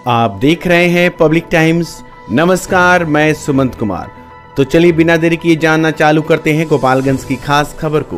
आप देख रहे हैं पब्लिक टाइम्स। नमस्कार, मैं सुमंत कुमार। तो चलिए बिना देरी किए जानना चालू करते हैं गोपालगंज की खास खबर को।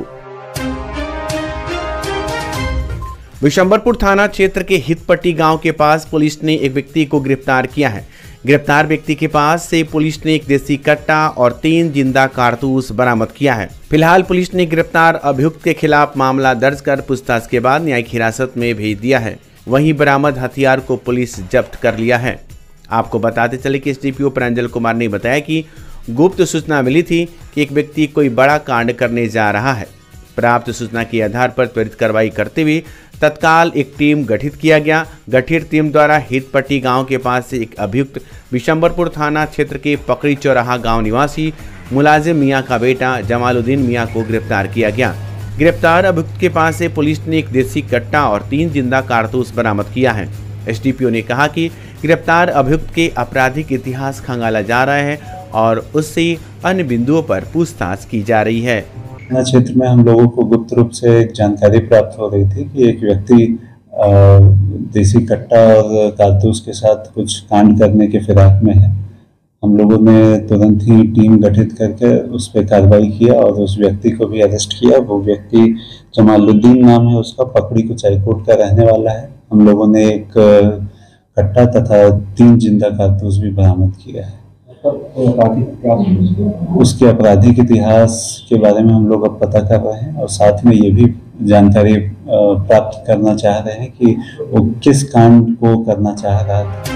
विशंबरपुर थाना क्षेत्र के हितपट्टी गांव के पास पुलिस ने एक व्यक्ति को गिरफ्तार किया है। गिरफ्तार व्यक्ति के पास से पुलिस ने एक देसी कट्टा और 3 जिंदा कारतूस बरामद किया है। फिलहाल पुलिस ने गिरफ्तार अभियुक्त के खिलाफ मामला दर्ज कर पूछताछ के बाद न्यायिक हिरासत में भेज दिया है। वहीं बरामद हथियार को पुलिस जब्त कर लिया है। आपको बताते चले कि एसडीपीओ प्रांजल कुमार ने बताया कि गुप्त सूचना मिली थी कि एक व्यक्ति कोई बड़ा कांड करने जा रहा है। प्राप्त सूचना के आधार पर त्वरित कार्रवाई करते हुए तत्काल एक टीम गठित किया गया। गठित टीम द्वारा हितपट्टी गांव के पास से एक अभियुक्त विशंबरपुर थाना क्षेत्र के पकड़ी चौराहा गांव निवासी मुलाजिम मियां का बेटा जमालुद्दीन मियां को गिरफ्तार किया गया। गिरफ्तार अभियुक्त के पास से पुलिस ने एक देसी कट्टा और 3 जिंदा कारतूस बरामद किया है। एसडीपीओ ने कहा कि गिरफ्तार अभियुक्त के आपराधिक इतिहास खंगाला जा रहा है और उससे अन्य बिंदुओं पर पूछताछ की जा रही है। क्षेत्र में हम लोगों को गुप्त रूप से एक जानकारी प्राप्त हो रही थी कि एक व्यक्ति देसी कट्टा और कारतूस के साथ कुछ कांड करने के फिराक में है। हम लोगों ने तुरंत ही टीम गठित करके उस पर कार्रवाई किया और उस व्यक्ति को भी अरेस्ट किया। वो व्यक्ति जमालुद्दीन नाम है उसका, पकड़ी कुचाईकोट का रहने वाला है। हम लोगों ने एक कट्टा तथा 3 जिंदा कारतूस भी बरामद किया है। उसके आपराधिक इतिहास के बारे में हम लोग अब पता कर रहे हैं और साथ में ये भी जानकारी प्राप्त करना चाह रहे हैं कि वो किस कांड को करना चाह रहा था।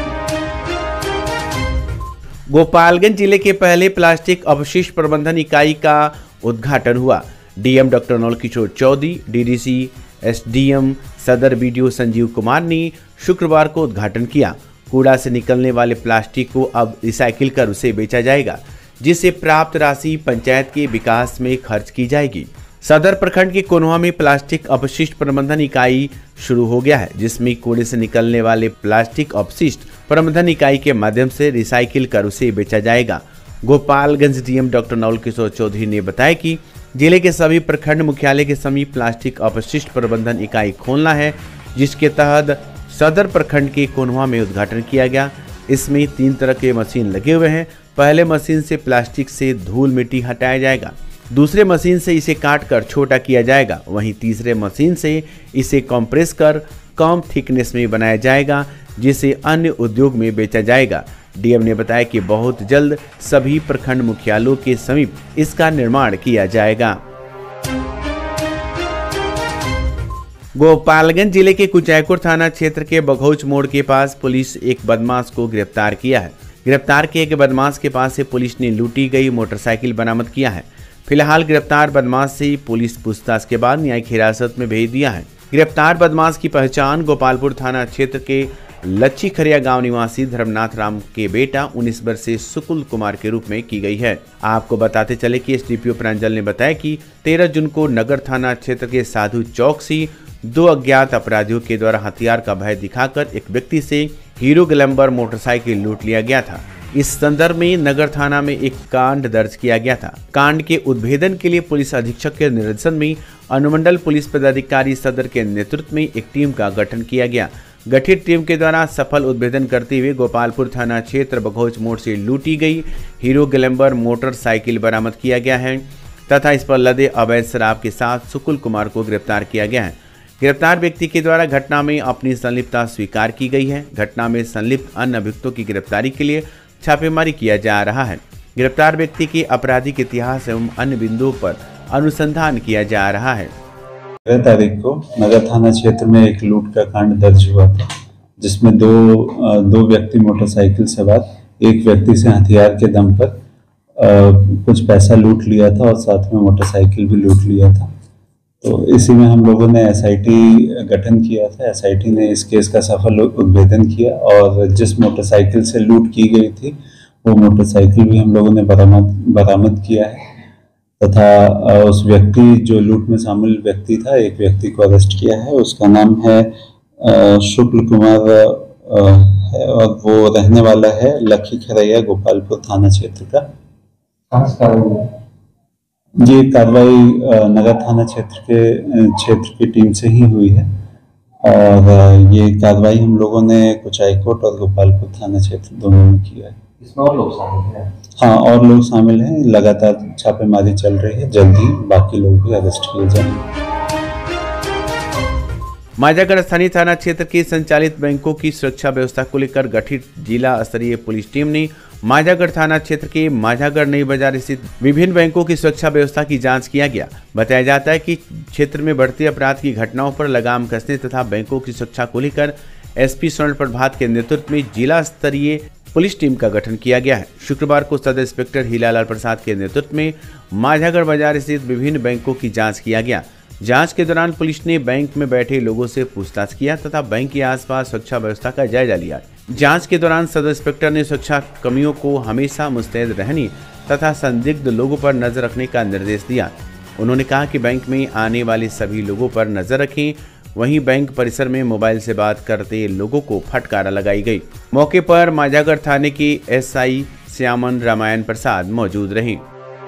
गोपालगंज जिले के पहले प्लास्टिक अवशिष्ट प्रबंधन इकाई का उद्घाटन हुआ। DM doctor Naulkishor Chaudhary, DDC, SDM सदर बीडीओ संजीव कुमार ने शुक्रवार को उद्घाटन किया। कूड़ा से निकलने वाले प्लास्टिक को अब रिसाइकिल कर उसे बेचा जाएगा, जिससे प्राप्त राशि पंचायत के विकास में खर्च की जाएगी। सदर प्रखंड के कोनवा में प्लास्टिक अपशिष्ट प्रबंधन इकाई शुरू हो गया है, जिसमें कूड़े से निकलने वाले प्लास्टिक अपशिष्ट प्रबंधन इकाई के माध्यम से रिसाइकिल कर उसे बेचा जाएगा। गोपालगंज डीएम डॉक्टर नौलकिशोर चौधरी ने बताया कि जिले के सभी प्रखंड मुख्यालय के समीप प्लास्टिक अपशिष्ट प्रबंधन इकाई खोलना है, जिसके तहत सदर प्रखंड के कोनवा में उद्घाटन किया गया। इसमें 3 तरह के मशीन लगे हुए हैं। पहले मशीन से प्लास्टिक से धूल मिट्टी हटाया जाएगा, दूसरे मशीन से इसे काट कर छोटा किया जाएगा, वहीं तीसरे मशीन से इसे कंप्रेस कर कम थिकनेस में बनाया जाएगा, जिसे अन्य उद्योग में बेचा जाएगा। डीएम ने बताया कि बहुत जल्द सभी प्रखंड मुख्यालयों के समीप इसका निर्माण किया जाएगा। गोपालगंज जिले के कुचाईकोट थाना क्षेत्र के बघौच मोड़ के पास पुलिस एक बदमाश को गिरफ्तार किया है। गिरफ्तार किए गए बदमाश के पास से पुलिस ने लूटी गई मोटरसाइकिल बरामद किया है। फिलहाल गिरफ्तार बदमाश से पुलिस पूछताछ के बाद न्यायिक हिरासत में भेज दिया है। गिरफ्तार बदमाश की पहचान गोपालपुर थाना क्षेत्र के लच्छी खरिया गांव निवासी धर्मनाथ राम के बेटा 19 वर्षीय सुकुल कुमार के रूप में की गई है। आपको बताते चले कि एसडीपीओ प्रांजल ने बताया कि 13 जून को नगर थाना क्षेत्र के साधु चौक से 2 अज्ञात अपराधियों के द्वारा हथियार का भय दिखाकर एक व्यक्ति से हीरो ग्लैमर मोटरसाइकिल लूट लिया गया था। इस संदर्भ में नगर थाना में एक कांड दर्ज किया गया था। कांड के उद्भेदन के लिए पुलिस अधीक्षक के निर्देशन में अनुमंडल पुलिस पदाधिकारी सदर के नेतृत्व में एक टीम का गठन किया गया। गठित टीम के द्वारा सफल उद्भेदन करते हुए गोपालपुर थाना क्षेत्र बघौच मोड़ से लूटी गई हीरो ग्लैमर मोटरसाइकिल बरामद किया गया है तथा इस पर लदे अवैध शराब के साथ सुकुल कुमार को गिरफ्तार किया गया है। गिरफ्तार व्यक्ति के द्वारा घटना में अपनी संलिप्तता स्वीकार की गई है। घटना में संलिप्त अन्य अभियुक्तों की गिरफ्तारी के लिए छापेमारी किया जा रहा है। गिरफ्तार व्यक्ति के आपराधिक इतिहास एवं अन्य बिंदुओं पर अनुसंधान किया जा रहा है। 13 तारीख को नगर थाना क्षेत्र में एक लूट का कांड दर्ज हुआ था, जिसमें दो व्यक्ति मोटरसाइकिल सवार एक व्यक्ति से हथियार के दम पर कुछ पैसा लूट लिया था और साथ में मोटरसाइकिल भी लूट लिया था। तो इसी में हम लोगों ने एसआईटी गठन किया था। एसआईटी ने इस केस का सफल उद्भेदन किया और जिस मोटरसाइकिल से लूट की गई थी वो मोटरसाइकिल भी हम लोगों ने बरामद किया है तथा उस व्यक्ति जो लूट में शामिल व्यक्ति था, एक व्यक्ति को अरेस्ट किया है। उसका नाम है शुक्ल कुमार है और वो रहने वाला है लच्छी खरिया गोपालपुर थाना क्षेत्र का। ये कार्रवाई नगर थाना क्षेत्र की टीम से ही हुई है और ये कार्रवाई हम लोगों ने कुचायकोट और गोपालपुर थाना क्षेत्र दोनों में किया है। इसमें और लोग शामिल हैं? हाँ, और लोग शामिल हैं। लगातार छापेमारी चल रही है, जल्दी बाकी लोग भी अरेस्ट किए जाएंगे। मांझागढ़ स्थानीय थाना क्षेत्र के संचालित बैंकों की सुरक्षा व्यवस्था को लेकर गठित जिला स्तरीय पुलिस टीम ने मांझागढ़ थाना क्षेत्र के मांझागढ़ नई बाजार स्थित विभिन्न बैंकों की सुरक्षा व्यवस्था की जांच किया गया। बताया जाता है कि क्षेत्र में बढ़ते अपराध की घटनाओं पर लगाम कसने तथा बैंकों की सुरक्षा को लेकर एसपी स्वर्ण प्रभात के नेतृत्व में जिला स्तरीय पुलिस टीम का गठन किया गया है। शुक्रवार को सब इंस्पेक्टर हीलालाल प्रसाद के नेतृत्व में मांझागढ़ बाजार स्थित विभिन्न बैंकों की जाँच किया गया। जांच के दौरान पुलिस ने बैंक में बैठे लोगों से पूछताछ किया तथा बैंक के आसपास सुरक्षा व्यवस्था का जायजा लिया। जांच के दौरान सब इंस्पेक्टर ने सुरक्षा कर्मियों को हमेशा मुस्तैद रहने तथा संदिग्ध लोगों पर नजर रखने का निर्देश दिया। उन्होंने कहा कि बैंक में आने वाले सभी लोगों पर नजर रखें। वहीं बैंक परिसर में मोबाइल से बात करते लोगों को फटकारा लगाई गई। मौके पर मांझागढ़ थाने के एसआई श्यामन रामायण प्रसाद मौजूद रहे।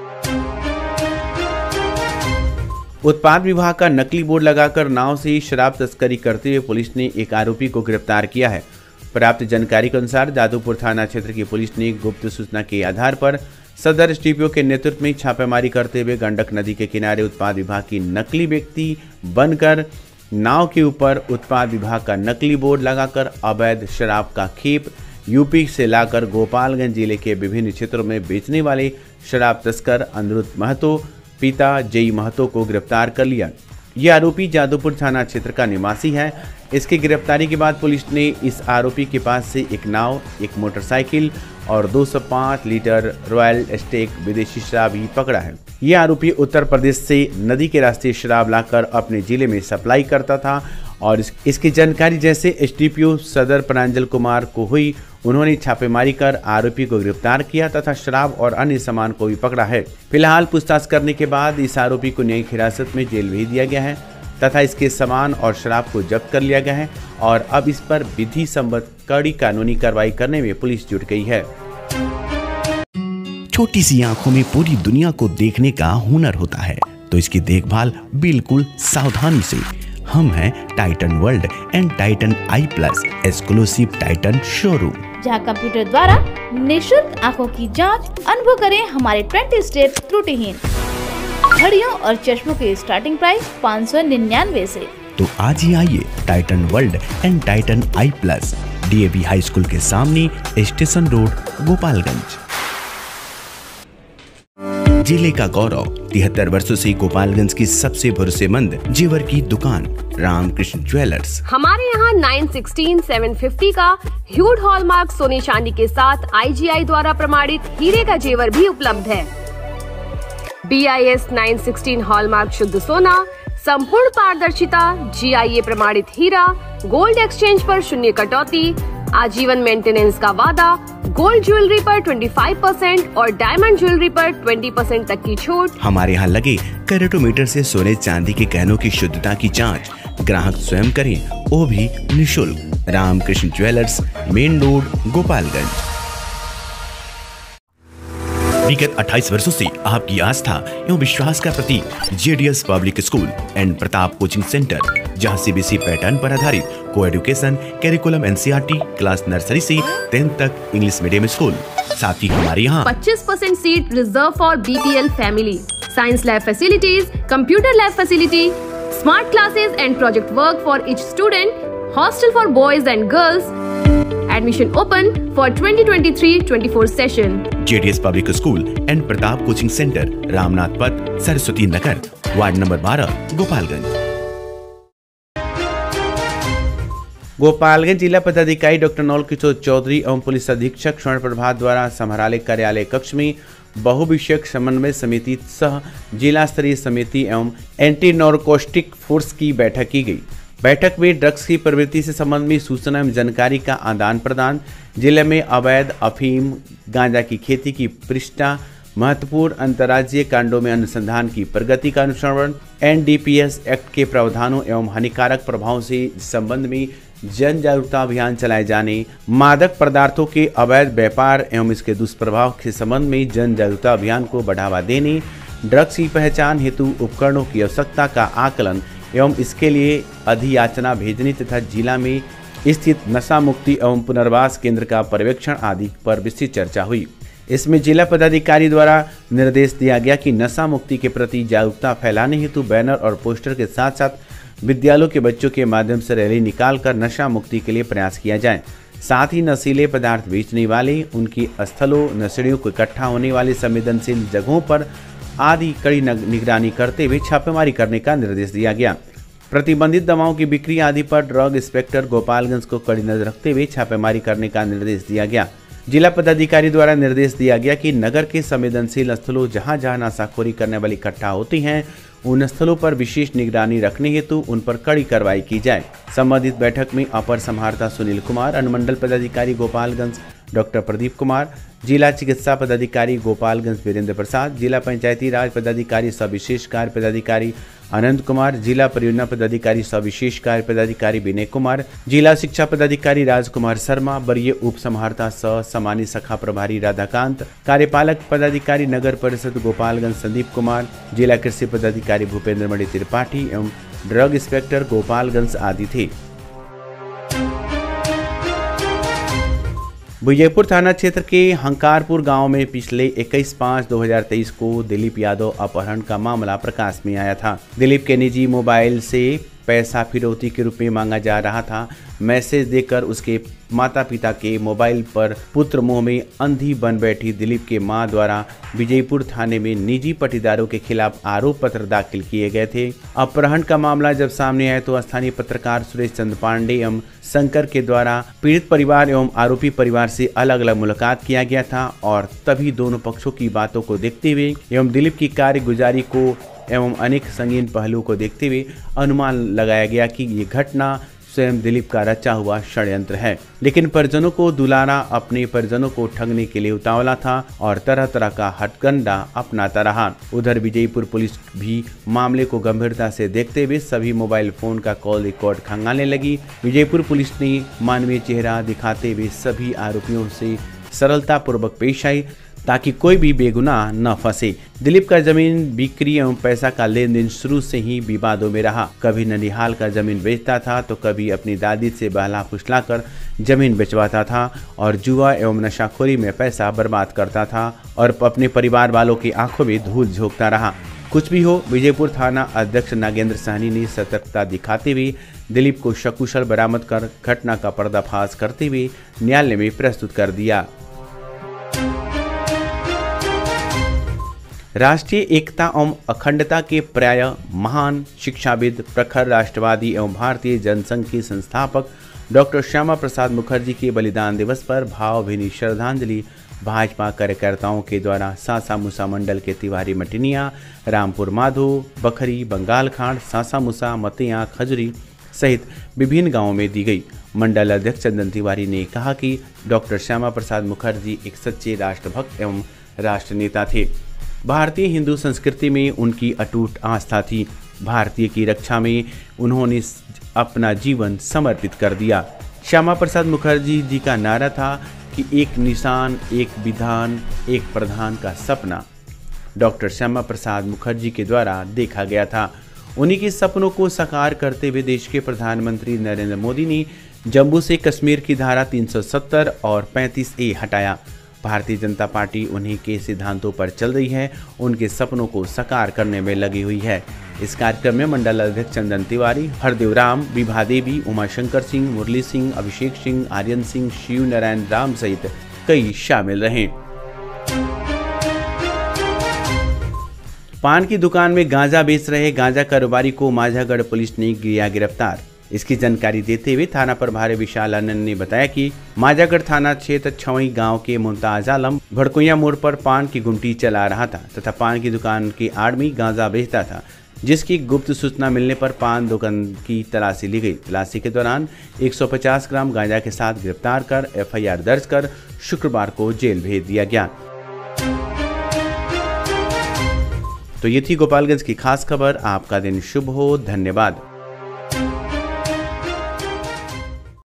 उत्पाद विभाग का नकली बोर्ड लगाकर नाव से शराब तस्करी करते हुए पुलिस ने एक आरोपी को गिरफ्तार किया है। प्राप्त जानकारी के अनुसार जादूपुर थाना क्षेत्र की पुलिस ने गुप्त सूचना के आधार पर सदर एसडीपीओ के नेतृत्व में छापेमारी करते हुए गंडक नदी के किनारे उत्पाद विभाग की नकली व्यक्ति बनकर नाव के ऊपर उत्पाद विभाग का नकली बोर्ड लगाकर अवैध शराब का खेप यूपी से लाकर गोपालगंज जिले के विभिन्न क्षेत्रों में बेचने वाले शराब तस्कर अनिरुद्ध महतो पिता जय महतो को गिरफ्तार कर लिया। यह आरोपी जादूपुर थाना क्षेत्र का निवासी है। इसकी गिरफ्तारी के बाद पुलिस ने इस आरोपी के पास से एक नाव, एक मोटरसाइकिल और 205 लीटर रॉयल स्टेक विदेशी शराब भी पकड़ा है। यह आरोपी उत्तर प्रदेश से नदी के रास्ते शराब लाकर अपने जिले में सप्लाई करता था और इसकी जानकारी जैसे एसडीपीओ सदर प्रांजल कुमार को हुई, उन्होंने छापेमारी कर आरोपी को गिरफ्तार किया तथा शराब और अन्य सामान को भी पकड़ा है। फिलहाल पूछताछ करने के बाद इस आरोपी को न्यायिक हिरासत में जेल भेज दिया गया है तथा इसके सामान और शराब को जब्त कर लिया गया है और अब इस पर विधि सम्मत कड़ी कानूनी कार्रवाई करने में पुलिस जुट गई है। छोटी सी आंखों में पूरी दुनिया को देखने का हुनर होता है, तो इसकी देखभाल बिल्कुल सावधानी से। हम हैं Titan world and Titan eye plus exclusive Titan showroom, जहां कंप्यूटर द्वारा निःशुल्क आंखों की जांच अनुभव करें हमारे 20 स्टेप त्रुटिहीन। घड़ियों और चश्मों के स्टार्टिंग प्राइस 599 से। तो आज ही आइए Titan world and Titan eye plus, DAV high school के सामने, स्टेशन रोड, गोपालगंज। जिले का गौरव 73 वर्षों से गोपालगंज की सबसे भरोसेमंद जेवर की दुकान रामकृष्ण ज्वेलर्स। हमारे यहाँ 916 750 का ह्यूड हॉलमार्क सोने चांदी के साथ IGI द्वारा प्रमाणित हीरे का जेवर भी उपलब्ध है। BIS 916 हॉलमार्क शुद्ध सोना, संपूर्ण पारदर्शिता, GIA प्रमाणित हीरा, गोल्ड एक्सचेंज पर शून्य कटौती, आजीवन मेंटेनेंस का वादा, गोल्ड ज्वेलरी पर 25% और डायमंड ज्वेलरी पर 20% तक की छूट। हमारे यहाँ लगे कैरेटोमीटर से सोने चांदी के गहनों की शुद्धता की जांच ग्राहक स्वयं करें, वो भी निःशुल्क। Ramkrishna jewellers, main road, Gopalganj. विगत 28 वर्षों से आपकी आस्था एवं विश्वास का प्रतीक JDS public school and Pratap coaching centre, जहां सीबीएसई पैटर्न पर आधारित को education curriculum NCERT class nursery से 10th तक इंग्लिश मीडियम स्कूल। साथ ही हमारे यहाँ 25% seat reserve for BPL family, science lab facilities, computer lab facility, smart classes and project work for each student, hostel for boys and girls. Admission open for 2023-24 session. JDS public school and Pratap coaching centre, Ramnath पथ, Saraswati Nagar, ward number 12, Gopalganj. Gopalganj जिला पदाधिकारी doctor नौल Kishore Chaudhary एवं police अधीक्षक स्वर्ण प्रभात द्वारा समाहरणालय कार्यालय कक्ष में बहुविषयक समन्वय समिति सह जिला स्तरीय समिति एवं एंटी नारकोटिक फोर्स की बैठक की गई। बैठक में ड्रग्स की प्रवृत्ति से संबंध में सूचना एवं जानकारी का आदान प्रदान, जिले में अवैध अफीम गांजा की खेती की पृष्ठा, महत्वपूर्ण अंतर्राज्यीय कांडों में अनुसंधान की प्रगति का अनुश्रवण, NDPS एक्ट के प्रावधानों एवं हानिकारक प्रभावों से संबंध में जन जागरूकता अभियान चलाए जाने, मादक पदार्थों के अवैध व्यापार एवं इसके दुष्प्रभाव के संबंध में जन जागरूकता अभियान को बढ़ावा देने, ड्रग्स की पहचान हेतु उपकरणों की आवश्यकता का आकलन एवं इसके लिए अधियाचना भेजने तथा जिला में स्थित नशा मुक्ति एवं पुनर्वास केंद्र का पर्यवेक्षण आदि पर विस्तृत चर्चा हुई। इसमें जिला पदाधिकारी द्वारा निर्देश दिया गया कि नशा मुक्ति के प्रति जागरूकता फैलाने हेतु बैनर और पोस्टर के साथ साथ विद्यालयों के बच्चों के माध्यम से रैली निकालकर नशा मुक्ति के लिए प्रयास किया जाए। साथ ही नशीले पदार्थ बेचने वाले, उनकी स्थलों, नशेड़ियों को इकट्ठा होने वाले संवेदनशील जगहों पर आदि कड़ी निगरानी करते हुए छापेमारी करने का निर्देश दिया गया। प्रतिबंधित दवाओं की बिक्री आदि पर ड्रग इंस्पेक्टर गोपालगंज को कड़ी नजर रखते हुए छापेमारी करने का निर्देश दिया गया। जिला पदाधिकारी द्वारा निर्देश दिया गया कि नगर के संवेदनशील स्थलों जहां जहां नशाखोरी करने वाले इकट्ठा होती हैं, उन स्थलों पर विशेष निगरानी रखने हेतु उन पर कड़ी कार्रवाई की जाए। संबंधित बैठक में अपर समाहर्ता सुनील कुमार, अनुमंडल पदाधिकारी गोपालगंज डॉक्टर प्रदीप कुमार, जिला चिकित्सा पदाधिकारी गोपालगंज वीरेंद्र प्रसाद, जिला पंचायती राज पदाधिकारी सविशेष कार्य पदाधिकारी अनंत कुमार, जिला परियोजना पदाधिकारी सविशेष कार्य पदाधिकारी विनय कुमार, जिला शिक्षा पदाधिकारी राजकुमार शर्मा, वरीय उप समाहर्ता सह सामान्य शाखा प्रभारी राधाकांत, कार्यपालक पदाधिकारी नगर परिषद गोपालगंज संदीप कुमार, जिला कृषि पदाधिकारी भूपेंद्र मणि त्रिपाठी एवं ड्रग इंस्पेक्टर गोपालगंज आदि थे। विजयपुर थाना क्षेत्र के हंकारपुर गांव में पिछले 21/5/2023 को दिलीप यादव अपहरण का मामला प्रकाश में आया था। दिलीप के निजी मोबाइल से पैसा फिरौती के रूप में मांगा जा रहा था। मैसेज देकर उसके माता पिता के मोबाइल पर पुत्र मोह में अंधी बन बैठी दिलीप के मां द्वारा विजयपुर थाने में निजी पटीदारों के खिलाफ आरोप पत्र दाखिल किए गए थे। अपहरण का मामला जब सामने आया तो स्थानीय पत्रकार सुरेश चंद्र पांडे एवं शंकर के द्वारा पीड़ित परिवार एवं आरोपी परिवार से अलग अलग मुलाकात किया गया था और तभी दोनों पक्षों की बातों को देखते हुए एवं दिलीप की कार्यगुजारी को एवं अनेक संगीन पहलुओं को देखते हुए अनुमान लगाया गया कि ये घटना स्वयं दिलीप का रचा हुआ षड्यंत्र है। लेकिन परिजनों को दुलारा अपने परिजनों को ठगने के लिए उतावला था और तरह तरह का हथकंडा अपनाता रहा। उधर विजयपुर पुलिस भी मामले को गंभीरता से देखते हुए सभी मोबाइल फोन का कॉल रिकॉर्ड खंगालने लगी। विजयपुर पुलिस ने मानवीय चेहरा दिखाते हुए सभी आरोपियों से सरलता पूर्वक पेश आई ताकि कोई भी बेगुनाह न फंसे। दिलीप का जमीन बिक्री एवं पैसा का लेन देन शुरू से ही विवादों में रहा। कभी ननिहाल का जमीन बेचता था तो कभी अपनी दादी से बहला फुसलाकर जमीन बेचवाता था और जुआ एवं नशाखोरी में पैसा बर्बाद करता था और अपने परिवार वालों की आंखों में धूल झोंकता रहा। कुछ भी हो, विजयपुर थाना अध्यक्ष नागेंद्र साहनी ने सतर्कता दिखाते हुए दिलीप को सकुशल बरामद कर घटना का पर्दाफाश करते हुए न्यायालय में प्रस्तुत कर दिया। राष्ट्रीय एकता एवं अखंडता के पर्याय महान शिक्षाविद, प्रखर राष्ट्रवादी एवं भारतीय जनसंघ के संस्थापक डॉक्टर श्यामा प्रसाद मुखर्जी के बलिदान दिवस पर भावभीनी श्रद्धांजलि भाजपा कार्यकर्ताओं के द्वारा सासा मूसा मंडल के तिवारी मटिनिया, रामपुर माधो, बखरी, बंगाल खांड, सासा मूसा, मतिया, खजुरी सहित विभिन्न गांवों में दी गई। मंडल अध्यक्ष चंदन तिवारी ने कहा कि डॉक्टर श्यामा प्रसाद मुखर्जी एक सच्चे राष्ट्रभक्त एवं राष्ट्र नेता थे। भारतीय हिंदू संस्कृति में उनकी अटूट आस्था थी। भारतीय की रक्षा में उन्होंने अपना जीवन समर्पित कर दिया। श्यामा प्रसाद मुखर्जी जी का नारा था कि एक निशान, एक विधान, एक प्रधान का सपना डॉक्टर श्यामा प्रसाद मुखर्जी के द्वारा देखा गया था। उन्हीं के सपनों को साकार करते हुए देश के प्रधानमंत्री नरेंद्र मोदी ने जम्मू से कश्मीर की धारा 370 और 35A हटाया। भारतीय जनता पार्टी उन्हीं के सिद्धांतों पर चल रही है, उनके सपनों को साकार करने में लगी हुई है। इस कार्यक्रम में मंडल अध्यक्ष चंदन तिवारी, हरदेव राम, विभा देवी, उमाशंकर सिंह, मुरली सिंह, अभिषेक सिंह, आर्यन सिंह, शिव नारायण राम सहित कई शामिल रहे। पान की दुकान में गांजा बेच रहे गांजा कारोबारी को माझागढ़ पुलिस ने किया गिरफ्तार। इसकी जानकारी देते हुए थाना प्रभारी विशाल आनंद ने बताया कि माझागढ़ थाना क्षेत्र छवई गांव के मुमताज आलम भड़कुइया मोड़ पर पान की गुमटी चला रहा था तथा पान की दुकान के आड़ में गांजा बेचता था, जिसकी गुप्त सूचना मिलने पर पान दुकान की तलाशी ली गई। तलाशी के दौरान 150 ग्राम गांजा के साथ गिरफ्तार कर FIR दर्ज कर शुक्रवार को जेल भेज दिया गया। तो ये थी गोपालगंज की खास खबर। आपका दिन शुभ हो। धन्यवाद।